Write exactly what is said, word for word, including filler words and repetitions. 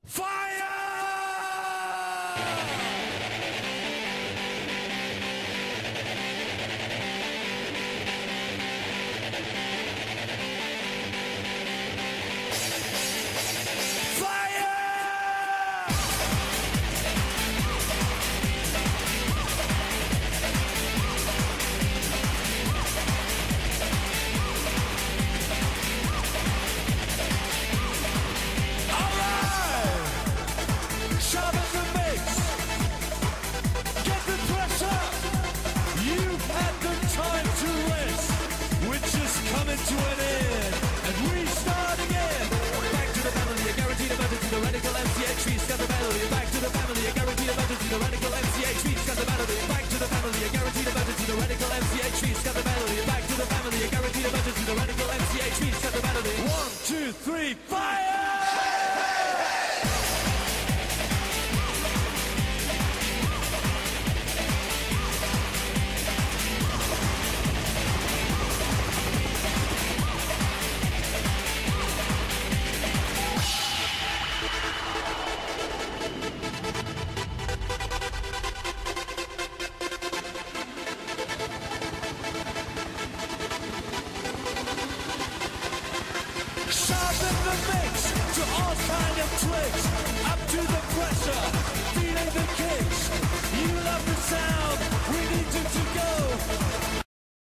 To an end, and we start again. Back to the family, a guaranteed emergency, the radical M C H V, scatter melody. Back to the family, a guaranteed emergency, the radical M C H V, scatter melody. Back to the family, a guaranteed emergency, the radical M C H V, scatter melody. Back to the family, a guaranteed emergency, the radical M C H V, scatter melody. One, two, three, fire! Sharpen the mix to all kind of tricks. Up to the pressure.